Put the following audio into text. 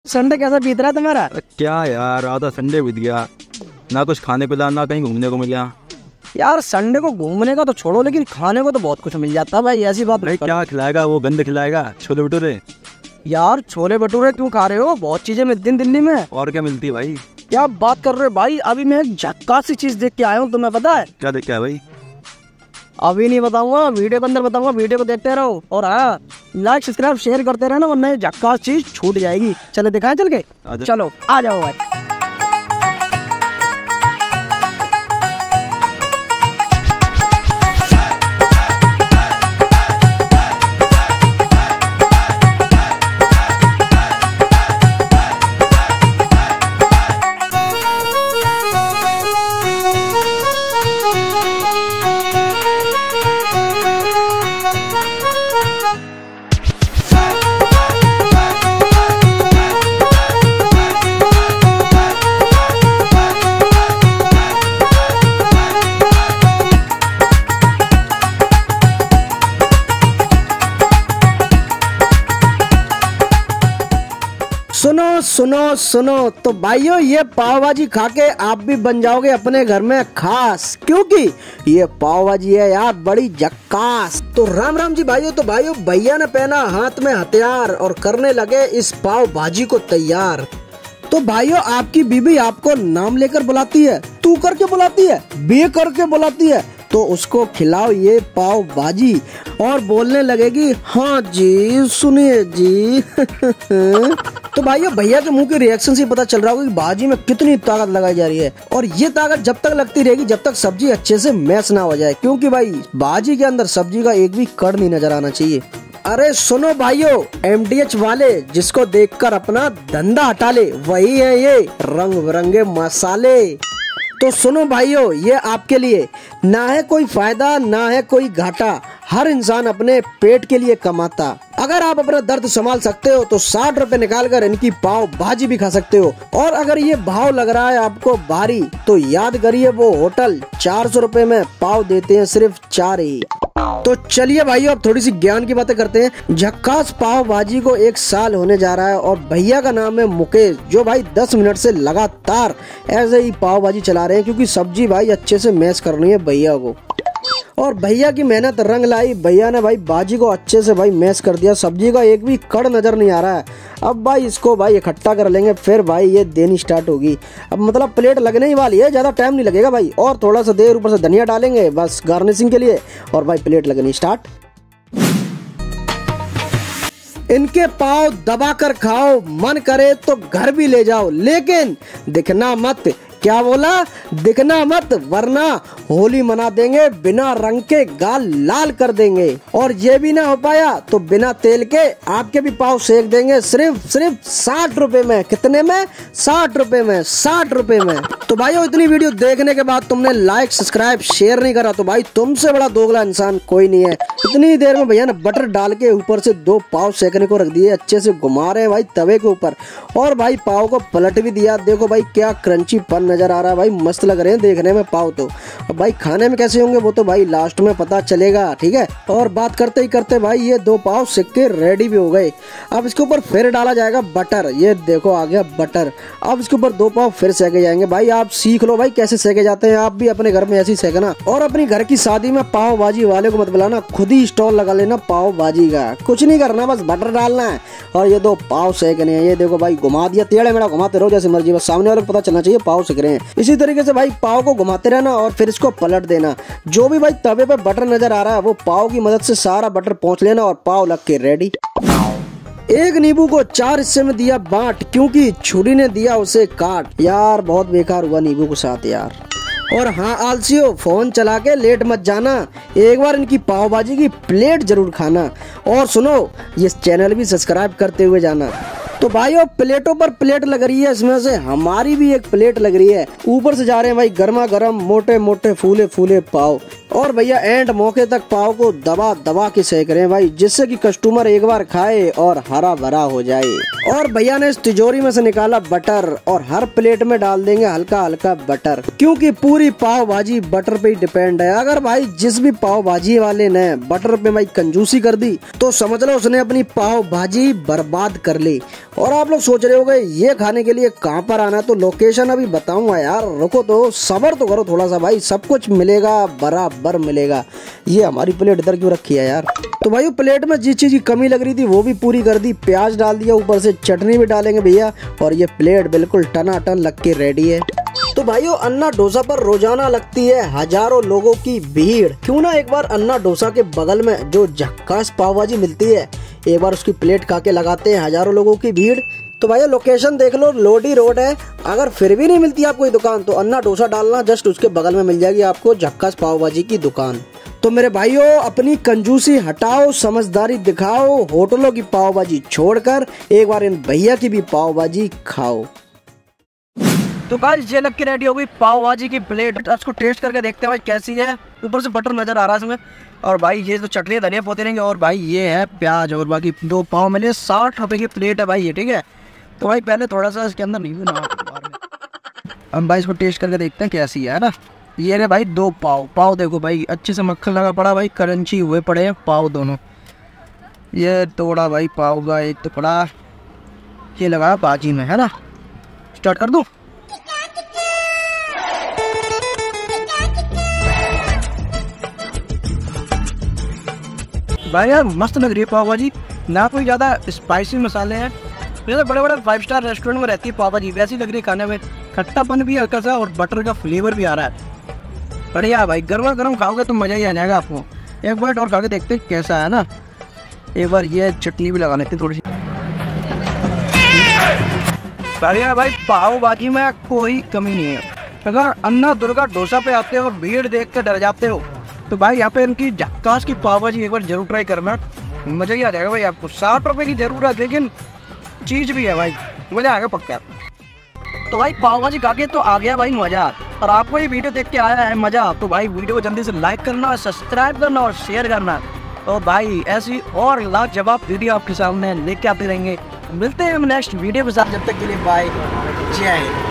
Sunday कैसा बीत रहा है तुम्हारा? क्या यार, आधा संडे बीत गया, ना कुछ खाने को मिला ना कहीं घूमने को मिला। यार संडे को घूमने का तो छोड़ो, लेकिन खाने को तो बहुत कुछ मिल जाता है भाई, ऐसी बात भाई नहीं। क्या खिलाएगा वो, गंद खिलाएगा, छोले भटूरे। यार छोले भटूरे क्यों खा रहे हो? बहुत चीजें मिलती हैं दिल्ली में। और क्या मिलती है भाई? क्या बात कर रहे हो भाई? अभी मैं एक झक्कास सी चीज देख के आया हूँ, तुम्हें पता है? क्या देख के आया भाई? अभी नहीं बताऊंगा, वीडियो के अंदर बताऊंगा। वीडियो को देखते रहो और हाँ, लाइक सब्सक्राइब शेयर करते रहना, वरना ये झक्कास चीज छूट जाएगी। चलो दिखाएं चल के। चलो आ जाओ भाई। सुनो सुनो सुनो तो भाइयों, ये पाव भाजी खा के आप भी बन जाओगे अपने घर में खास, क्योंकि ये पाव भाजी है यार बड़ी झक्कास। तो राम राम जी भाइयों। तो भाइयों, भैया ने पहना हाथ में हथियार और करने लगे इस पाव भाजी को तैयार। तो भाइयों, आपकी बीबी आपको नाम लेकर बुलाती है, तू करके बुलाती है, बे करके बुलाती है, तो उसको खिलाओ ये पाव भाजी और बोलने लगेगी हाँ जी सुनिए जी। तो भाइयों, भैया के मुंह के रिएक्शन से पता चल रहा होगा कि भाजी में कितनी ताकत लगाई जा रही है, और ये ताकत जब तक लगती रहेगी जब तक सब्जी अच्छे से मैश ना हो जाए, क्योंकि भाई भाजी के अंदर सब्जी का एक भी कण नहीं नजर आना चाहिए। अरे सुनो भाइयों, MDH वाले जिसको देखकर अपना धंधा हटा ले, वही है ये रंग बिरंगे मसाले। तो सुनो भाइयों, ये आपके लिए ना है कोई फायदा ना है कोई घाटा, हर इंसान अपने पेट के लिए कमाता। अगर आप अपना दर्द संभाल सकते हो तो 60 रुपए निकाल कर इनकी पाव भाजी भी खा सकते हो, और अगर ये भाव लग रहा है आपको भारी तो याद करिए वो होटल 400 रुपए में पाव देते हैं, सिर्फ 4 ही। तो चलिए भाइयों, अब थोड़ी सी ज्ञान की बातें करते हैं। झक्कास पाव भाजी को 1 साल होने जा रहा है, और भैया का नाम है मुकेश, जो भाई 10 मिनट से लगातार ऐसे ही पाव भाजी चला रहे हैं, क्योंकि सब्जी भाई अच्छे से मैश करनी है भैया को। और भैया की मेहनत रंग लाई, भैया ने भाई भाजी को अच्छे से भाई मैश कर दिया, सब्जी का एक भी कड़ नजर नहीं आ रहा है। अब भाई इसको भाई इकट्ठा कर लेंगे, फिर भाई ये देनी स्टार्ट होगी। अब मतलब प्लेट लगने ही वाली है, ज्यादा टाइम नहीं लगेगा भाई, और थोड़ा सा देर ऊपर से धनिया डालेंगे बस गार्निशिंग के लिए, और भाई प्लेट लगनी स्टार्ट। इनके पाव दबा कर खाओ, मन करे तो घर भी ले जाओ, लेकिन दिखना मत। क्या बोला? दिखना मत, वरना होली मना देंगे, बिना रंग के गाल लाल कर देंगे। और ये भी ना हो पाया तो बिना तेल के आपके भी पाव सेक देंगे, सिर्फ 60 रुपए में। कितने में? 60 रुपए में, 60 रुपए में। तो भाइयों, इतनी वीडियो देखने के बाद तुमने लाइक सब्सक्राइब शेयर नहीं करा तो भाई तुमसे बड़ा दोगला इंसान कोई नहीं है। इतनी देर में भैया ने बटर डाल के ऊपर से 2 पाव सेकने को रख दिए, अच्छे से घुमा रहे हैं भाई तवे के ऊपर, और भाई पाव को पलट भी दिया। देखो भाई क्या क्रंची पन नजर आ रहा है भाई, मस्त लग रहे हैं देखने में पाव तो। अब भाई खाने में कैसे होंगे वो तो भाई लास्ट में पता चलेगा, ठीक है। और बात करते ही करते भाई ये 2 पाव सेक के रेडी भी हो गए। अब इसके ऊपर फिर डाला जाएगा बटर, ये देखो आ गया बटर। अब इसके ऊपर 2 पाव फिर सेके जाएंगे। भाई आप सीख लो भाई कैसे सेके जाते हैं, आप भी अपने घर में ऐसे ही सेकना। और अपनी घर की शादी में पाव भाजी वाले को मत बुलाना, खुद ही स्टॉल लगा लेना पाव भाजी का। कुछ नहीं करना, बस बटर डालना है और ये 2 पाव सेकने हैं। ये देखो भाई घुमा दिया, टेढ़े मेढ़ा घुमाते रहो जैसे मर्जी, बस सामने वाले को पता चलना चाहिए पाव सेक रहे हैं। इसी तरीके से भाई पाव को घुमाते रहना और फिर इसको पलट देना। जो भी भाई तवे पे बटर नजर आ रहा है वो पाव की मदद से सारा बटर पहुंच लेना, और पाव लग के रेडी। एक नींबू को 4 हिस्से में दिया बांट, क्योंकि छुरी ने दिया उसे काट। यार बहुत बेकार हुआ नींबू के साथ यार। और हाँ आलसियों, फोन चला के लेट मत जाना, एक बार इनकी पाव भाजी की प्लेट जरूर खाना। और सुनो, ये चैनल भी सब्सक्राइब करते हुए जाना। तो भाइयों, प्लेटों पर प्लेट लग रही है, इसमें से हमारी भी एक प्लेट लग रही है। ऊपर से जा रहे हैं भाई गर्मा गर्म मोटे मोटे फूले फूले पाव, और भैया एंड मौके तक पाव को दबा दबा के सेक रहे हैं भाई, जिससे कि कस्टमर एक बार खाए और हरा भरा हो जाए। और भैया ने इस तिजोरी में से निकाला बटर, और हर प्लेट में डाल देंगे हल्का हल्का बटर, क्योंकि पूरी पाव भाजी बटर पे ही डिपेंड है। अगर भाई जिस भी पाव भाजी वाले ने बटर पे भाई कंजूसी कर दी तो समझ लो उसने अपनी पाव भाजी बर्बाद कर ली। और आप लोग सोच रहे होंगे ये खाने के लिए कहाँ पर आना है, तो लोकेशन अभी बताऊंगा यार, रुको तो सब्र तो करो थोड़ा सा भाई, सब कुछ मिलेगा, बराबर मिलेगा। ये हमारी प्लेट इधर क्यों रखी है यार। तो भाई प्लेट में जिस चीज की कमी लग रही थी वो भी पूरी कर दी, प्याज डाल दिया, ऊपर से चटनी भी डालेंगे भैया, और ये प्लेट बिल्कुल टनाटन लग के रेडी है। तो भाइयों अन्ना डोसा पर रोजाना लगती है हजारों लोगों की भीड़, क्यों ना एक बार अन्ना डोसा के बगल में जो झक्कास पाव भाजी मिलती है, एक बार उसकी प्लेट खा के लगाते हैं हजारों लोगों की भीड़। तो भाई लोकेशन देख लो, लोडी रोड है। अगर फिर भी नहीं मिलती आपको ये दुकान तो अन्ना डोसा डालना, जस्ट उसके बगल में मिल जाएगी आपको झक्कास पाव भाजी की दुकान। तो मेरे भाइयों अपनी कंजूसी हटाओ, समझदारी दिखाओ, होटलों की पाव भाजी छोड़कर एक बार इन भैया की भी पाव भाजी खाओ। तो गाइस ये लग के रेडी हो गई पाव भाजी की प्लेट, इसको टेस्ट करके देखते हैं भाई कैसी है। ऊपर से बटर नजर आ रहा है इसमें, और भाई ये तो चटनी धनिया पोते रहेंगे, और भाई ये है प्याज, और बाकी 2 पाव मिले। 60 रुपए की प्लेट है भाई ये, ठीक है। तो भाई पहले थोड़ा सा इसके अंदर नहीं ना हम भाई इसको टेस्ट करके देखते हैं कैसी है ना। ये रे भाई 2 पाव देखो भाई अच्छे से मक्खन लगा पड़ा भाई, क्रंची हुए पड़े हैं पाव दोनों। ये तोड़ा भाई पाव का एक टुकड़ा, ये लगा भाजी में है ना। स्टार्ट कर दूं? भाई यार मस्त लग रही है पाव भाजी, ना कोई ज़्यादा स्पाइसी मसाले हैं, जैसे बड़े बड़े 5 स्टार रेस्टोरेंट में रहती है पाव भाजी वैसी लग रही है खाने में। खट्टापन भी हल्का सा और बटर का फ्लेवर भी आ रहा है, बढ़िया भाई। गर्मा गर्म खाओगे तो मज़ा ही आ जाएगा आपको। एक बार और खा के देखते हैं कैसा है ना। एक बार ये चटनी भी लगा लेते थोड़ी सी। बढ़िया भाई पाव भाजी में कोई कमी नहीं है। अगर अन्ना दुर्गा डोसा पे आते हो और भीड़ देख कर डर जाते हो तो भाई यहाँ पे इनकी झक्कास की पाव भाजी एक बार जरूर ट्राई करना, मज़ा ही आ जाएगा भाई आपको। 60 रुपए की जरूर है लेकिन चीज़ भी है भाई, मज़ा आएगा पक्का। तो भाई पाव भाजी खा के तो आ गया भाई मज़ा, और आपको ये वीडियो देख के आया है मज़ा तो भाई वीडियो को जल्दी से लाइक करना, सब्सक्राइब करना और शेयर करना। तो भाई ऐसी और लाजवाब वीडियो आपके सामने लेके आते रहेंगे। मिलते हैं हम नेक्स्ट वीडियो के साथ, जब तक के लिए बाय, जय हिंद।